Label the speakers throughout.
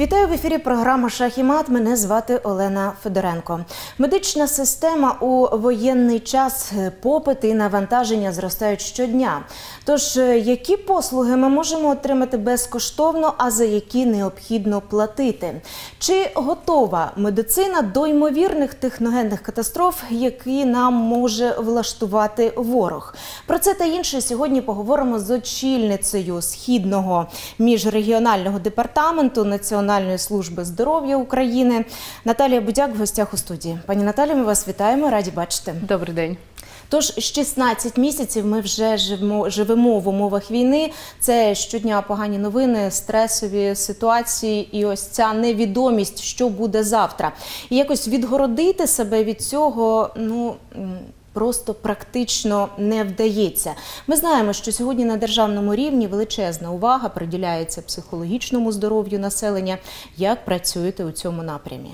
Speaker 1: Вітаю в ефірі програма «Шах і мат». Мене звати Олена Федоренко. Медична система у воєнний час, попит і навантаження зростають щодня. Тож, які послуги ми можемо отримати безкоштовно, а за які необхідно платити? Чи готова медицина до ймовірних техногенних катастроф, які нам може влаштувати ворог? Про це та інше сьогодні поговоримо з очільницею Східного міжрегіонального департаменту Національної служби здоров'я України Наталія Будяк в гостях у студії. Пані Наталі, ми вас вітаємо, раді бачити.
Speaker 2: Добрий день.
Speaker 1: Тож, 16 місяців ми вже живемо в умовах війни. Це щодня погані новини, стресові ситуації і ось ця невідомість, що буде завтра. І якось відгородити себе від цього, просто практично не вдається. Ми знаємо, що сьогодні на державному рівні величезна увага приділяється психологічному здоров'ю населення. Як працюєте у цьому напрямі?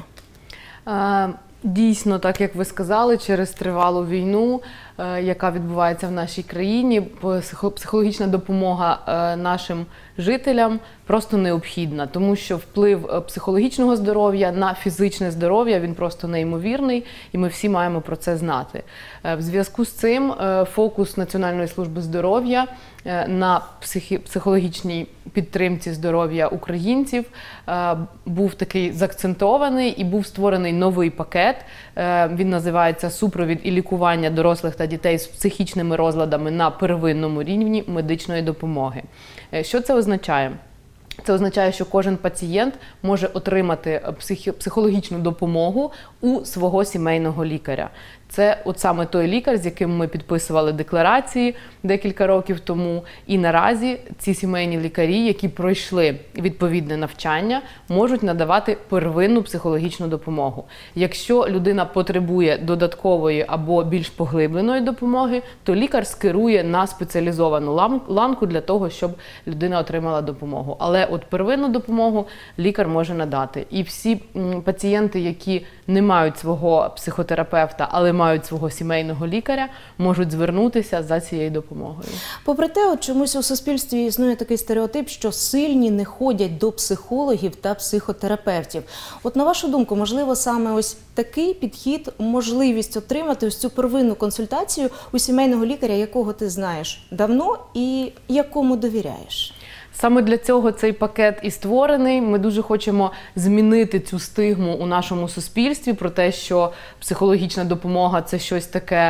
Speaker 2: Дійсно, так як ви сказали, через тривалу війну, яка відбувається в нашій країні, психологічна допомога нашим жителям просто необхідна, тому що вплив психологічного здоров'я на фізичне здоров'я, він просто неймовірний, і ми всі маємо про це знати. В зв'язку з цим фокус Національної служби здоров'я на психологічній підтримці здоров'я українців був такий заакцентований і був створений новий пакет. Він називається «Супровід і лікування дорослих та дітей з психічними розладами на первинному рівні медичної допомоги». Що це означає? Це означає, що кожен пацієнт може отримати психологічну допомогу у свого сімейного лікаря. Це от саме той лікар, з яким ми підписували декларації декілька років тому. І наразі ці сімейні лікарі, які пройшли відповідне навчання, можуть надавати первинну психологічну допомогу. Якщо людина потребує додаткової або більш поглибленої допомоги, то лікар скерує на спеціалізовану ланку для того, щоб людина отримала допомогу. Але от первинну допомогу лікар може надати. І всі пацієнти, які не мають свого психотерапевта, але мають свого сімейного лікаря, можуть звернутися за цією допомогою.
Speaker 1: Попри те, от чомусь у суспільстві існує такий стереотип, що сильні не ходять до психологів та психотерапевтів. От на вашу думку, можливо, саме ось такий підхід, можливість отримати ось цю первинну консультацію у сімейного лікаря, якого ти знаєш давно і якому довіряєш?
Speaker 2: Саме для цього цей пакет і створений. Ми дуже хочемо змінити цю стигму у нашому суспільстві про те, що психологічна допомога – це щось таке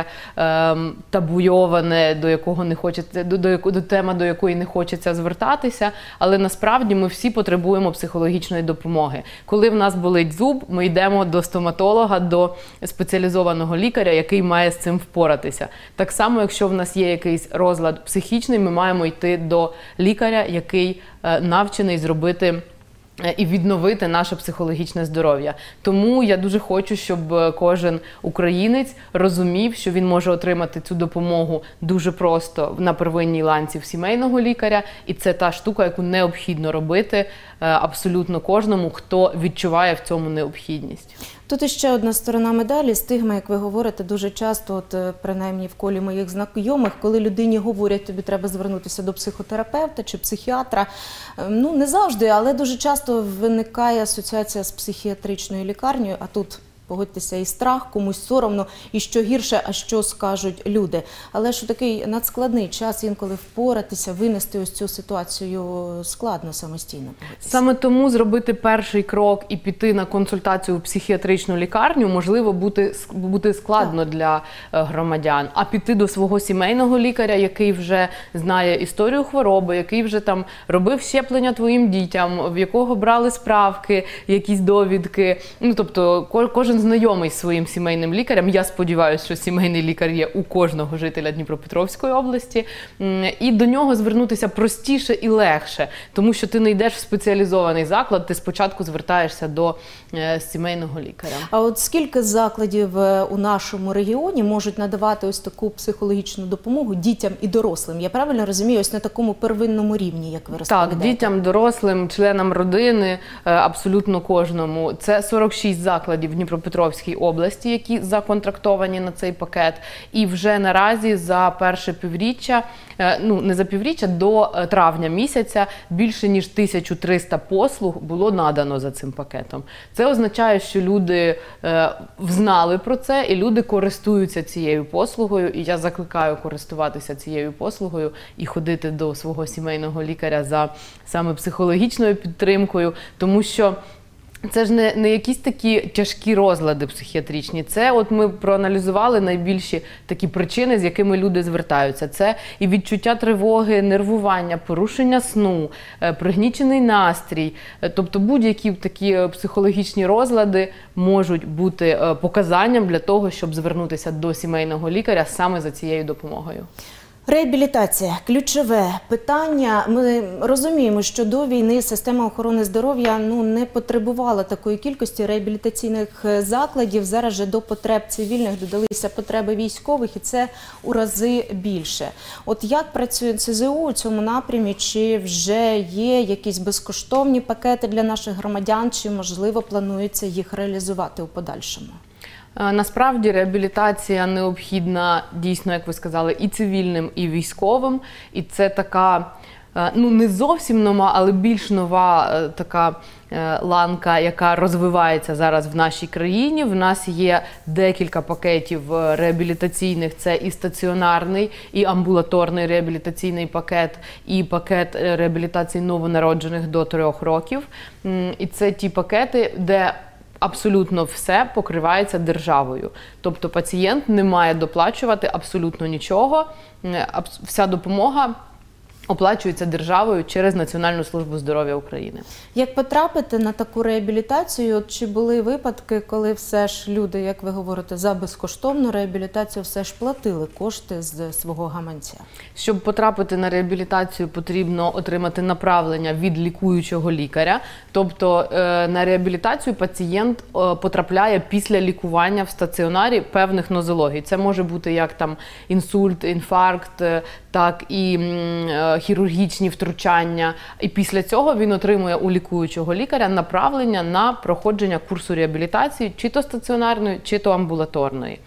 Speaker 2: табуйоване, до якого не хочеться, до теми, до якої не хочеться звертатися. Але насправді ми всі потребуємо психологічної допомоги. Коли в нас болить зуб, ми йдемо до стоматолога, до спеціалізованого лікаря, який має з цим впоратися. Так само, якщо в нас є якийсь розлад психічний, ми маємо йти до лікаря, який навчений зробити і відновити наше психологічне здоров'я. Тому я дуже хочу, щоб кожен українець розумів, що він може отримати цю допомогу дуже просто на первинній ланці в сімейного лікаря. І це та штука, яку необхідно робити абсолютно кожному, хто відчуває в цьому необхідність.
Speaker 1: Тут іще одна сторона медалі, стигма, як ви говорите, дуже часто, принаймні в колі моїх знайомих, коли людині говорять, тобі треба звернутися до психотерапевта чи психіатра, не завжди, але дуже часто виникає асоціація з психіатричною лікарнею, а тут, погодьтеся, і страх, комусь соромно, і що гірше, а що скажуть люди. Але ж у такий надскладний час інколи впоратися, винести ось цю ситуацію складно самостійно.
Speaker 2: Саме тому зробити перший крок і піти на консультацію у психіатричну лікарню можливо бути складно для громадян. А піти до свого сімейного лікаря, який вже знає історію хвороби, який вже там робив щеплення твоїм дітям, в якого брали справки, якісь довідки. Тобто кожен знайомий з своїм сімейним лікарем. Я сподіваюся, що сімейний лікар є у кожного жителя Дніпропетровської області. І до нього звернутися простіше і легше, тому що ти не йдеш в спеціалізований заклад, ти спочатку звертаєшся до сімейного лікаря.
Speaker 1: А от скільки закладів у нашому регіоні можуть надавати ось таку психологічну допомогу дітям і дорослим? Я правильно розумію, ось на такому первинному рівні, як ви розповідаєте?
Speaker 2: Так, дітям, дорослим, членам родини, абсолютно кожному. Це 46 закладів в Дніпропетровській Дніпропетровській області, які законтрактовані на цей пакет. І вже наразі за перше півріччя, не за півріччя, до травня місяця більше ніж 1300 послуг було надано за цим пакетом. Це означає, що люди знали про це і люди користуються цією послугою. І я закликаю користуватися цією послугою і ходити до свого сімейного лікаря за саме психологічною підтримкою, тому що це ж не якісь такі тяжкі розлади психіатричні. Це от ми проаналізували найбільші такі причини, з якими люди звертаються. Це і відчуття тривоги, нервування, порушення сну, пригнічений настрій. Тобто будь-які такі психологічні розлади можуть бути показанням для того, щоб звернутися до сімейного лікаря саме за цією допомогою.
Speaker 1: Реабілітація – ключове питання. Ми розуміємо, що до війни система охорони здоров'я не потребувала такої кількості реабілітаційних закладів. Зараз же до потреб цивільних додалися потреби військових, і це у рази більше. От як працює НСЗУ у цьому напрямі? Чи вже є якісь безкоштовні пакети для наших громадян, чи, можливо, планується їх реалізувати у подальшому?
Speaker 2: Насправді реабілітація необхідна дійсно, як ви сказали, і цивільним, і військовим. І це така, не зовсім нова, але більш нова така ланка, яка розвивається зараз в нашій країні. В нас є декілька пакетів реабілітаційних. Це і стаціонарний, і амбулаторний реабілітаційний пакет, і пакет реабілітації новонароджених до 3 років. І це ті пакети, де абсолютно все покривається державою. Тобто пацієнт не має доплачувати абсолютно нічого. Вся допомога оплачується державою через Національну службу здоров'я України. Як
Speaker 1: потрапити на таку реабілітацію? Чи були випадки, коли все ж люди, як ви говорите, за безкоштовну реабілітацію все ж платили кошти з свого гаманця?
Speaker 2: Щоб потрапити на реабілітацію, потрібно отримати направлення від лікуючого лікаря. Тобто на реабілітацію пацієнт потрапляє після лікування в стаціонарі певних нозологій. Це може бути як там інсульт, інфаркт, так і хірургічні втручання. І після цього він отримує у лікуючого лікаря направлення на проходження курсу реабілітації, чи то стаціонарної, чи то амбулаторної.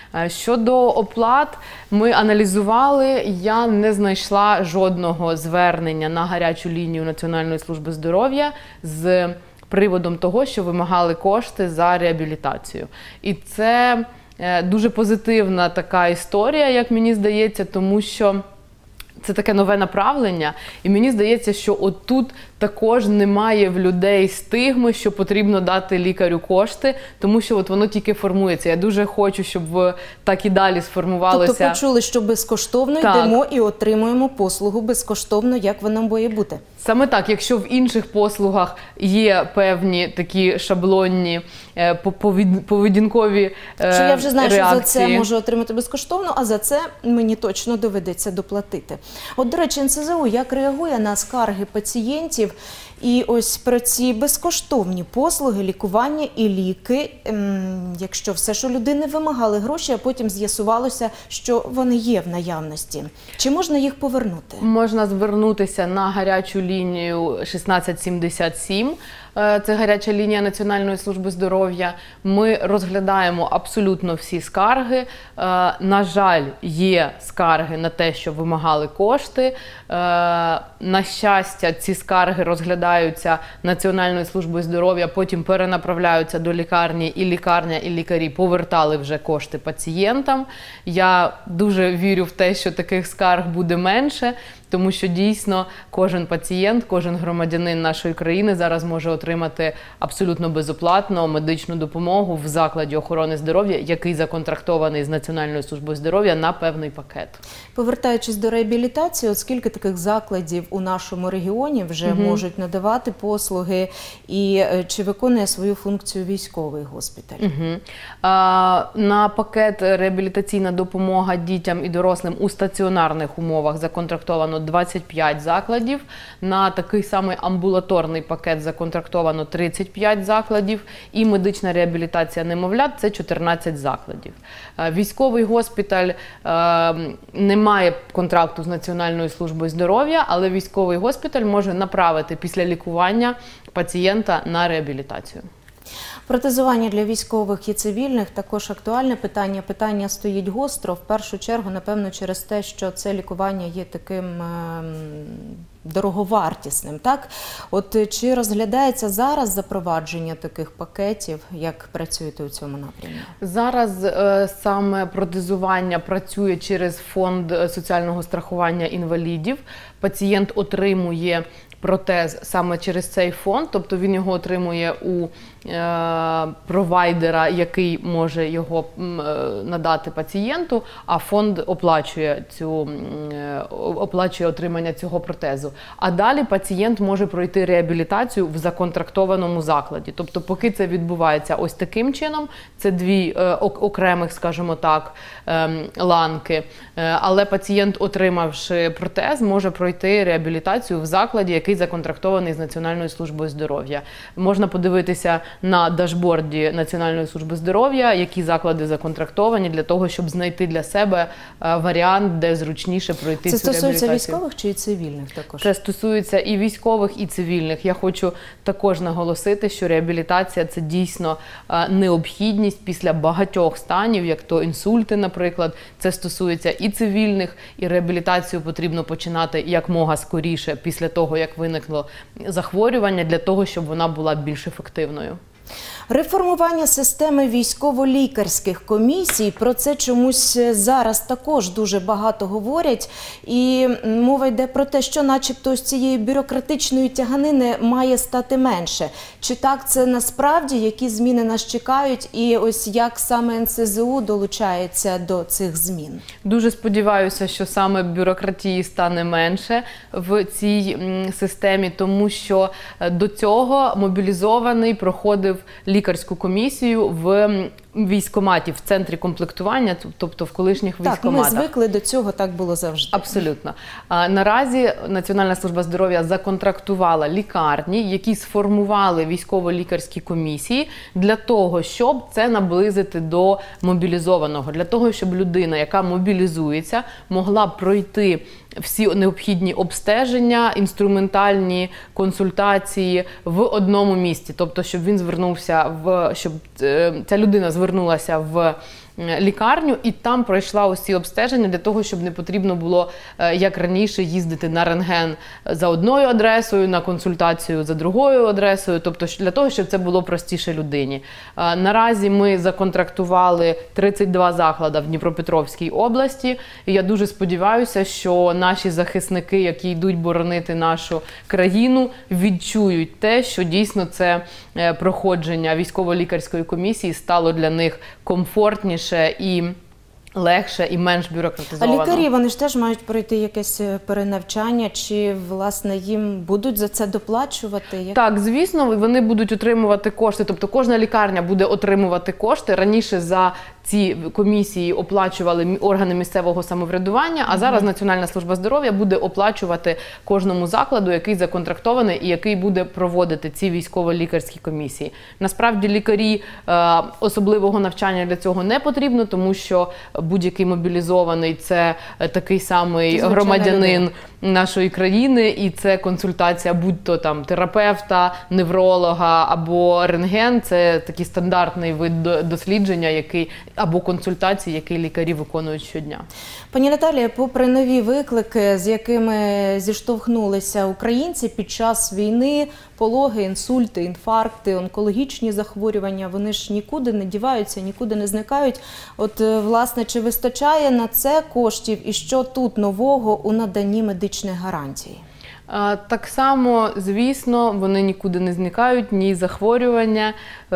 Speaker 2: Щодо оплат, ми аналізували, я не знайшла жодного звернення на гарячу лінію Національної служби здоров'я з приводом того, що вимагали кошти за реабілітацію. І це дуже позитивна така історія, як мені здається, тому що це таке нове направлення, і мені здається, що отут також немає в людей стигми, що потрібно дати лікарю кошти, тому що от воно тільки формується. Я дуже хочу, щоб так і далі сформувалося.
Speaker 1: Тобто почули, що безкоштовно йдемо і отримуємо послугу безкоштовно, як воно має бути?
Speaker 2: Саме так. Якщо в інших послугах є певні такі шаблонні поведінкові реакції.
Speaker 1: Що я вже знаю, що за це можу отримати безкоштовно, а за це мені точно доведеться доплатити. От, до речі, НСЗУ як реагує на скарги пацієнтів і ось про ці безкоштовні послуги, лікування і ліки, якщо все ж у людини вимагали гроші, а потім з'ясувалося, що вони є в наявності. Чи можна їх повернути?
Speaker 2: Можна звернутися на гарячу лінію 1677. Це гаряча лінія Національної служби здоров'я. Ми розглядаємо абсолютно всі скарги. На жаль, є скарги на те, що вимагали кошти. На щастя, ці скарги розглядаються Національною службою здоров'я, потім перенаправляються до лікарні, і лікарня, і лікарі повертали вже кошти пацієнтам. Я дуже вірю в те, що таких скарг буде менше, тому що дійсно кожен пацієнт, кожен громадянин нашої країни зараз може отримати абсолютно безоплатно медичну допомогу в закладі охорони здоров'я, який законтрактований з Національною службою здоров'я на певний пакет.
Speaker 1: Повертаючись до реабілітації, от скільки таких закладів у нашому регіоні вже можуть надавати послуги, і чи виконує свою функцію військовий госпіталь?
Speaker 2: На пакет реабілітаційна допомога дітям і дорослим у стаціонарних умовах законтрактовано 25 закладів. На такий самий амбулаторний пакет законтрактовано 35 закладів. І медична реабілітація немовлят – це 14 закладів. Військовий госпіталь не має контракту з Національною службою здоров'я, але військовий госпіталь може направити після лікування пацієнта на реабілітацію.
Speaker 1: Протезування для військових і цивільних також актуальне питання. Питання стоїть гостро, в першу чергу, напевно, через те, що це лікування є таким дороговартісним. Так? От чи розглядається зараз запровадження таких пакетів, як працюєте у цьому напрямі?
Speaker 2: Зараз саме протезування працює через фонд соціального страхування інвалідів. Пацієнт отримує протез саме через цей фонд, тобто він його отримує у провайдера, який може його надати пацієнту, а фонд оплачує отримання цього протезу. А далі пацієнт може пройти реабілітацію в законтрактованому закладі. Тобто поки це відбувається ось таким чином, це дві окремих, скажімо так, ланки, але пацієнт, отримавши протез, може пройти реабілітацію в закладі, який законтрактований з Національною службою здоров'я. Можна подивитися на дашборді Національної служби здоров'я, які заклади законтрактовані, для того, щоб знайти для себе варіант, де зручніше пройти цю реабілітацію.
Speaker 1: Це стосується військових чи цивільних також?
Speaker 2: Це стосується і військових, і цивільних. Я хочу також наголосити, що реабілітація – це дійсно необхідність після багатьох станів, як то інсульти, наприклад. Це стосується і цивільних, і реабілітацію потрібно починати якомога скоріше після того, як виникло захворювання, для того, щоб вона була більш ефективною.
Speaker 1: Реформування системи військово-лікарських комісій, про це чомусь зараз також дуже багато говорять. І мова йде про те, що начебто з цієї бюрократичної тяганини має стати менше. Чи так це насправді, які зміни нас чекають і ось як саме НСЗУ долучається до цих змін?
Speaker 2: Дуже сподіваюся, що саме бюрократії стане менше в цій системі, тому що до цього мобілізований проходив лікарську комісію в військкоматі, в центрі комплектування, тобто в колишніх військкоматах.
Speaker 1: Так, ми звикли до цього, так було завжди.
Speaker 2: Абсолютно. Наразі Національна служба здоров'я законтрактувала лікарні, які сформували військово-лікарські комісії для того, щоб це наблизити до мобілізованого, для того, щоб людина, яка мобілізується, могла пройти всі необхідні обстеження, інструментальні консультації в одному місці. Тобто, щоб він звернувся щоб ця людина звернулася в лікарню і там пройшла усі обстеження для того, щоб не потрібно було, як раніше, їздити на рентген за одною адресою, на консультацію за другою адресою, тобто для того, щоб це було простіше людині. Наразі ми законтрактували 32 заклади в Дніпропетровській області, і я дуже сподіваюся, що наші захисники, які йдуть боронити нашу країну, відчують те, що дійсно це проходження військово-лікарської комісії стало для них комфортніше і легше, і менш бюрократизовано.
Speaker 1: А лікарі, вони ж теж мають пройти якесь перенавчання, чи, власне, їм будуть за це доплачувати?
Speaker 2: Так, звісно, вони будуть отримувати кошти, тобто кожна лікарня буде отримувати кошти. Раніше за ці комісії оплачували органи місцевого самоврядування, а зараз Національна служба здоров'я буде оплачувати кожному закладу, який законтрактований і який буде проводити ці військово-лікарські комісії. Насправді лікарі особливого навчання для цього не потрібно, тому що будь-який мобілізований – це такий самий громадянин нашої країни, і це консультація будь-то там терапевта, невролога або рентген – це такий стандартний вид дослідження, або консультації, які лікарі виконують щодня.
Speaker 1: Пані Наталія, попри нові виклики, з якими зіштовхнулися українці під час війни, пологи, інсульти, інфаркти, онкологічні захворювання, вони ж нікуди не діваються, нікуди не зникають. От, власне, чи вистачає на це коштів і що тут нового у наданні медичних гарантій?
Speaker 2: Так само, звісно, вони нікуди не зникають, ні захворювання,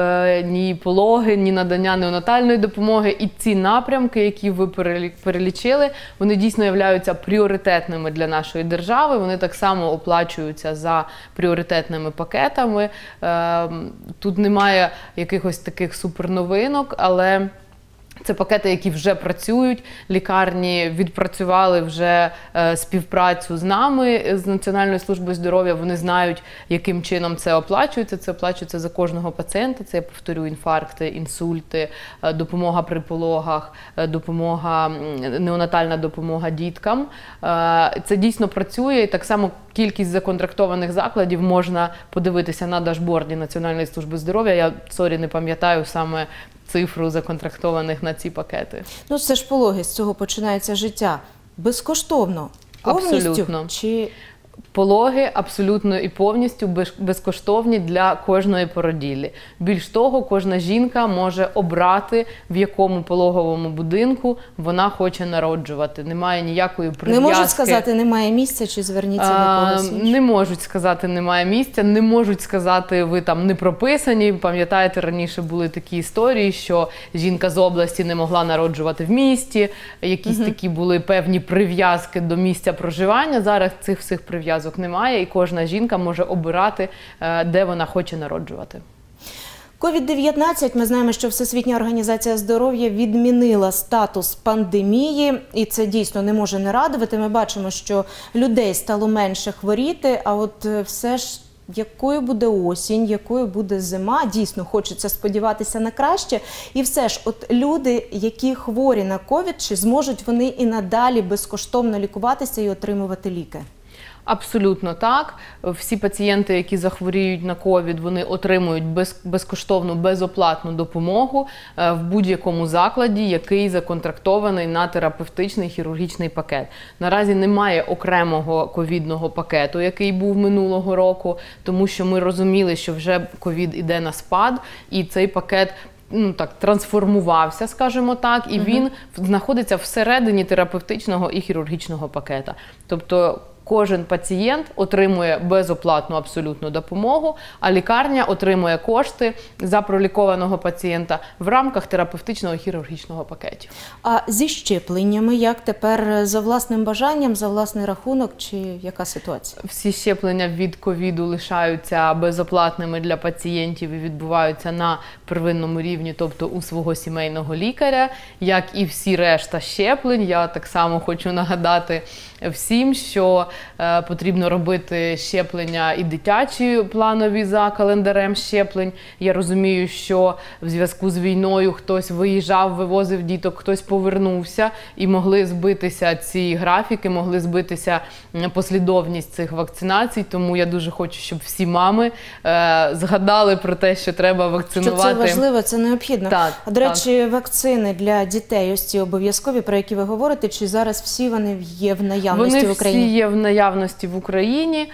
Speaker 2: ні пологи, ні надання неонатальної допомоги. І ці напрямки, які ви перелічили, вони дійсно являються пріоритетними для нашої держави. Вони так само оплачуються за пріоритетними пакетами. Тут немає якихось таких суперновинок, але Це пакети, які вже працюють. Лікарні відпрацювали вже співпрацю з нами, з Національною службою здоров'я. Вони знають, яким чином це оплачується. Це оплачується за кожного пацієнта. Це, я повторю, інфаркти, інсульти, допомога при пологах, неонатальна допомога діткам. Це дійсно працює. І так само кількість законтрактованих закладів можна подивитися на дашборді Національної служби здоров'я. Я, не пам'ятаю саме цифру законтрактованих на ці пакети.
Speaker 1: Ну, це ж пологи, з цього починається життя. Безкоштовно? Повністю?
Speaker 2: Абсолютно.
Speaker 1: Чи...
Speaker 2: Пологи абсолютно і повністю безкоштовні для кожної породіллі. Більш того, кожна жінка може обрати, в якому пологовому будинку вона хоче народжувати. Немає ніякої прив'язки.
Speaker 1: Не можуть сказати, немає місця, чи зверніться до когось іншого?
Speaker 2: Не можуть сказати, немає місця, не можуть сказати, ви там не прописані. Пам'ятаєте, раніше були такі історії, що жінка з області не могла народжувати в місті, якісь такі були певні прив'язки до місця проживання. Зараз цих всіх прив'язок немає, і кожна жінка може обирати, де вона хоче народжувати.
Speaker 1: COVID-19, ми знаємо, що Всесвітня організація здоров'я відмінила статус пандемії, і це дійсно не може не радувати. Ми бачимо, що людей стало менше хворіти, а от все ж якою буде осінь, якою буде зима, дійсно хочеться сподіватися на краще. І все ж, от люди, які хворі на ковід, чи зможуть вони і надалі безкоштовно лікуватися і отримувати ліки?
Speaker 2: Абсолютно так. Всі пацієнти, які захворіють на ковід, вони отримують безкоштовну, безоплатну допомогу в будь-якому закладі, який законтрактований на терапевтичний хірургічний пакет. Наразі немає окремого ковідного пакету, який був минулого року, тому що ми розуміли, що вже ковід іде на спад, і цей пакет трансформувався, скажімо так, і він знаходиться всередині терапевтичного і хірургічного пакета. Тобто кожен пацієнт отримує безоплатну абсолютну допомогу, а лікарня отримує кошти за пролікованого пацієнта в рамках терапевтичного і хірургічного пакетів.
Speaker 1: А зі щепленнями як тепер? За власним бажанням, за власний рахунок, чи яка ситуація?
Speaker 2: Всі щеплення від ковіду лишаються безоплатними для пацієнтів і відбуваються на первинному рівні, тобто у свого сімейного лікаря, як і всі решта щеплень. Я так само хочу нагадати всім, що потрібно робити щеплення і дитячі планові за календарем щеплень. Я розумію, що в зв'язку з війною хтось виїжджав, вивозив діток, хтось повернувся, і могли збитися ці графіки, могли збитися послідовність цих вакцинацій. Тому я дуже хочу, щоб всі мами згадали про те, що треба вакцинувати.
Speaker 1: Що це важливо, це необхідно.
Speaker 2: Так,
Speaker 1: до речі, вакцини для дітей, ось ці обов'язкові, про які ви говорите, чи зараз всі вони є в наявності в Україні?
Speaker 2: Вони всі є в наявності в Україні.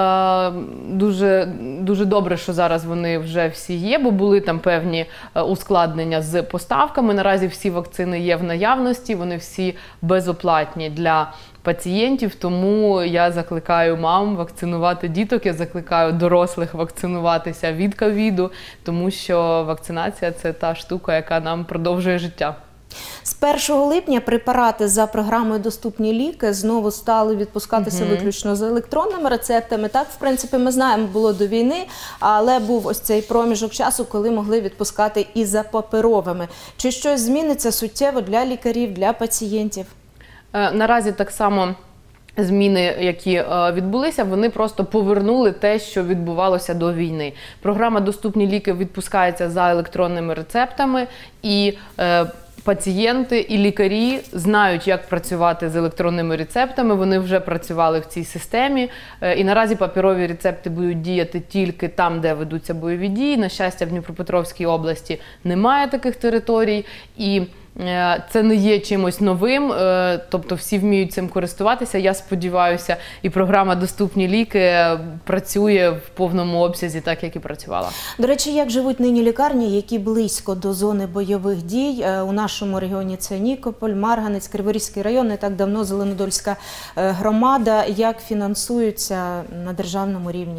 Speaker 2: Дуже добре, що зараз вони вже всі є, бо були там певні ускладнення з поставками. Наразі всі вакцини є в наявності, вони всі безоплатні для пацієнтів, тому я закликаю мам вакцинувати діток, я закликаю дорослих вакцинуватися від ковіду, тому що вакцинація – це та штука, яка нам продовжує життя.
Speaker 1: З 1 липня препарати за програмою «Доступні ліки» знову стали відпускатися виключно за електронними рецептами. Так, в принципі, ми знаємо, було до війни, але був ось цей проміжок часу, коли могли відпускати і за паперовими. Чи щось зміниться суттєво для лікарів, для пацієнтів?
Speaker 2: Наразі так само зміни, які відбулися, вони просто повернули те, що відбувалося до війни. Програма «Доступні ліки» відпускається за електронними рецептами, і пацієнти і лікарі знають, як працювати з електронними рецептами, вони вже працювали в цій системі. І наразі паперові рецепти будуть діяти тільки там, де ведуться бойові дії. На щастя, в Дніпропетровській області немає таких територій, і це не є чимось новим, тобто всі вміють цим користуватися. Я сподіваюся, і програма «Доступні ліки» працює в повному обсязі, так як і працювала.
Speaker 1: До речі, як живуть нині лікарні, які близько до зони бойових дій? У нашому регіоні це Нікополь, Марганець, Криворізький район, не так давно Зеленодольська громада. Як фінансуються на державному рівні?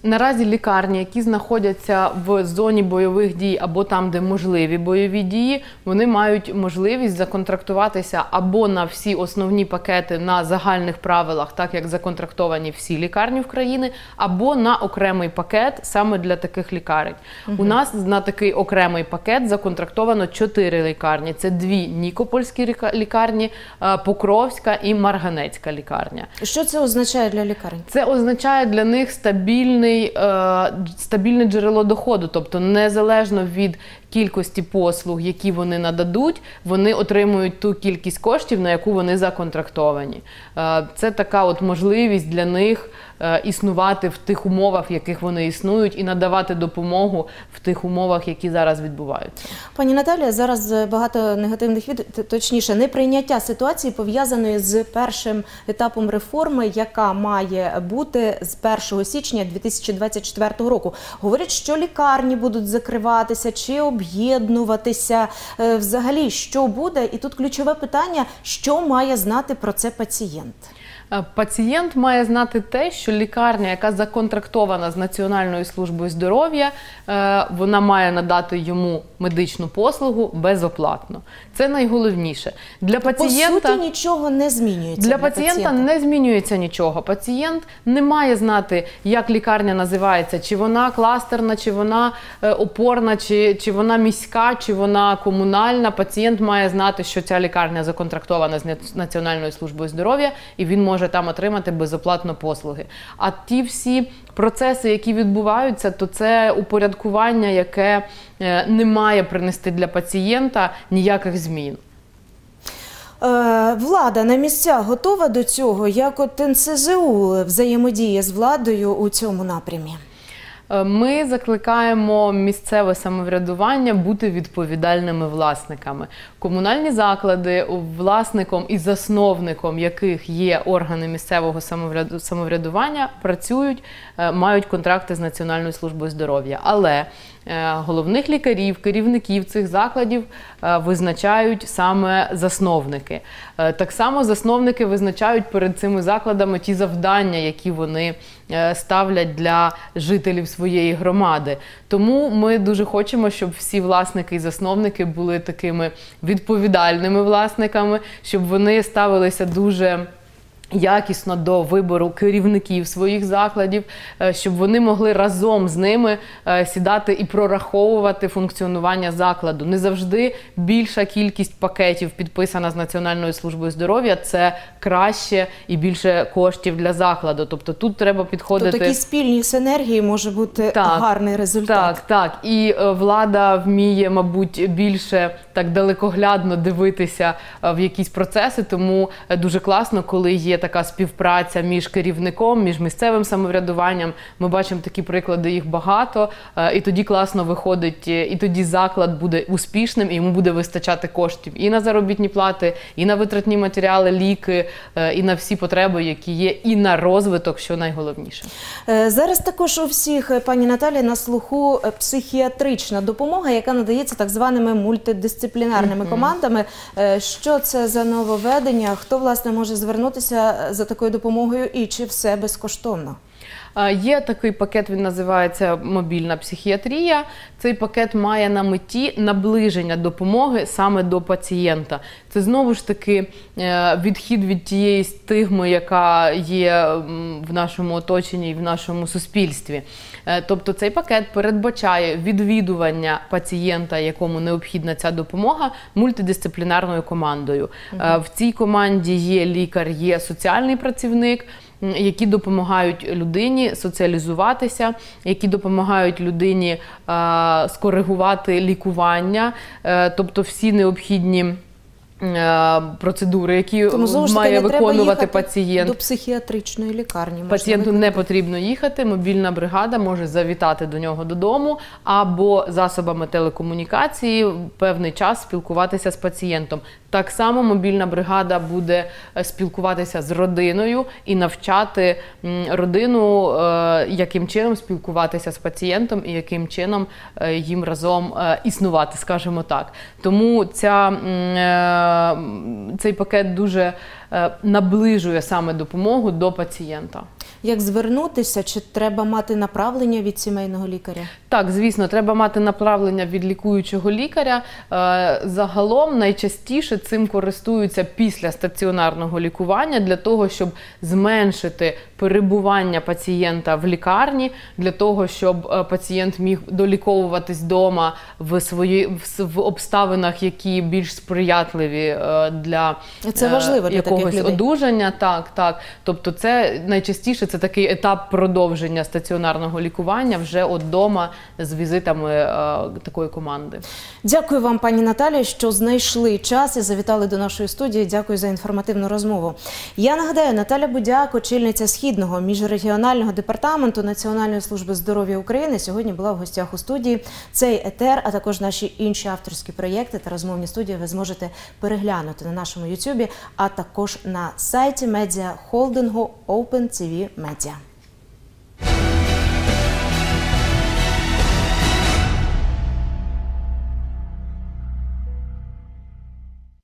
Speaker 2: Наразі лікарні, які знаходяться в зоні бойових дій або там, де можливі бойові дії, вони мають можливість законтрактуватися або на всі основні пакети на загальних правилах, так як законтрактовані всі лікарні в країні, або на окремий пакет саме для таких лікарень. У нас на такий окремий пакет законтрактовано 4 лікарні. Це 2 нікопольські лікарні, Покровська і Марганецька лікарня.
Speaker 1: Що це означає для лікарень?
Speaker 2: Це означає для них стабільне джерело доходу, тобто незалежно від кількості послуг, які вони нададуть, вони отримують ту кількість коштів, на яку вони законтрактовані. Це така от можливість для них існувати в тих умовах, в яких вони існують, і надавати допомогу в тих умовах, які зараз відбуваються.
Speaker 1: Пані Наталія, зараз багато негативних точніше, неприйняття ситуації пов'язаної з першим етапом реформи, яка має бути з 1 січня 2024 року. Говорять, що лікарні будуть закриватися чи об'єднуватися. Взагалі, що буде? І тут ключове питання, що має знати про це пацієнт?
Speaker 2: Пацієнт має знати те, що лікарня, яка законтрактована з Національною службою здоров'я, вона має надати йому медичну послугу безоплатно. Це найголовніше. Для пацієнта,
Speaker 1: по суті, нічого не змінюється.
Speaker 2: Для пацієнта не змінюється нічого. Пацієнт не має знати, як лікарня називається, чи вона кластерна, чи вона опорна, чи вона міська, чи вона комунальна. Пацієнт має знати, що ця лікарня законтрактована з Національною службою здоров'я, і він може там отримати безоплатно послуги. А ті всі процеси, які відбуваються, то це упорядкування, яке не має принести для пацієнта ніяких змін.
Speaker 1: Влада на місцях готова до цього? Як от НСЗУ взаємодіє з владою у цьому напрямі?
Speaker 2: Ми закликаємо місцеве самоврядування бути відповідальними власниками. Комунальні заклади, власником і засновником яких є органи місцевого самоврядування, працюють, мають контракти з Національною службою здоров'я. Але головних лікарів, керівників цих закладів визначають саме засновники. Так само засновники визначають перед цими закладами ті завдання, які вони ставлять для жителів своєї громади. Тому ми дуже хочемо, щоб всі власники і засновники були такими відповідальними власниками, щоб вони ставилися дуже якісно до вибору керівників своїх закладів, щоб вони могли разом з ними сідати і прораховувати функціонування закладу. Не завжди більша кількість пакетів, підписана з Національною службою здоров'я, це краще і більше коштів для закладу. Тобто тут треба підходити...
Speaker 1: То такі спільні синергії може бути гарний результат.
Speaker 2: Так. І влада вміє, мабуть, більше так далекоглядно дивитися в якісь процеси, тому дуже класно, коли є така співпраця між керівником, між місцевим самоврядуванням. Ми бачимо такі приклади, їх багато, і тоді класно виходить, і тоді заклад буде успішним, і йому буде вистачати коштів і на заробітні плати, і на витратні матеріали, ліки, і на всі потреби, які є, і на розвиток, що найголовніше.
Speaker 1: Зараз також у всіх, пані Наталі, на слуху психіатрична допомога, яка надається так званими мультидисциплінарними командами. Що це за нововведення? Хто, власне, може звернутися за такою допомогою і чи все безкоштовно?
Speaker 2: Є такий пакет, він називається «Мобільна психіатрія». Цей пакет має на меті наближення допомоги саме до пацієнта. Це знову ж таки відхід від тієї стигми, яка є в нашому оточенні і в нашому суспільстві. Тобто цей пакет передбачає відвідування пацієнта, якому необхідна ця допомога, мультидисциплінарною командою. В цій команді є лікар, є соціальний працівник, які допомагають людині соціалізуватися, які допомагають людині скоригувати лікування, тобто всі необхідні процедури, які має виконувати пацієнт.
Speaker 1: До психіатричної лікарні.
Speaker 2: Пацієнту не потрібно їхати, мобільна бригада може завітати до нього додому або засобами телекомунікації певний час спілкуватися з пацієнтом. Так само мобільна бригада буде спілкуватися з родиною і навчати родину, яким чином спілкуватися з пацієнтом і яким чином їм разом існувати, скажімо так. Тому цей пакет дуже наближує саме допомогу до пацієнта.
Speaker 1: як звернутися, чи треба мати направлення від сімейного лікаря?
Speaker 2: Так, звісно, треба мати направлення від лікуючого лікаря. Загалом найчастіше цим користуються після стаціонарного лікування для того, щоб зменшити перебування пацієнта в лікарні, для того, щоб пацієнт міг доліковуватись вдома в обставинах, які більш сприятливі для
Speaker 1: Це важливо для
Speaker 2: якогось
Speaker 1: таких людей.
Speaker 2: одужання. Так. Тобто це найчастіше це такий етап продовження стаціонарного лікування вже от вдома з візитами такої команди.
Speaker 1: Дякую вам, пані Наталі, що знайшли час і завітали до нашої студії. Дякую за інформативну розмову. Я нагадаю, Наталя Будяк, очільниця Східного міжрегіонального департаменту Національної служби здоров'я України, сьогодні була в гостях у студії. Цей етер, а також наші інші авторські проєкти та розмовні студії ви зможете переглянути на нашому ютубі, а також на сайті медіахолдингу Open TV Media.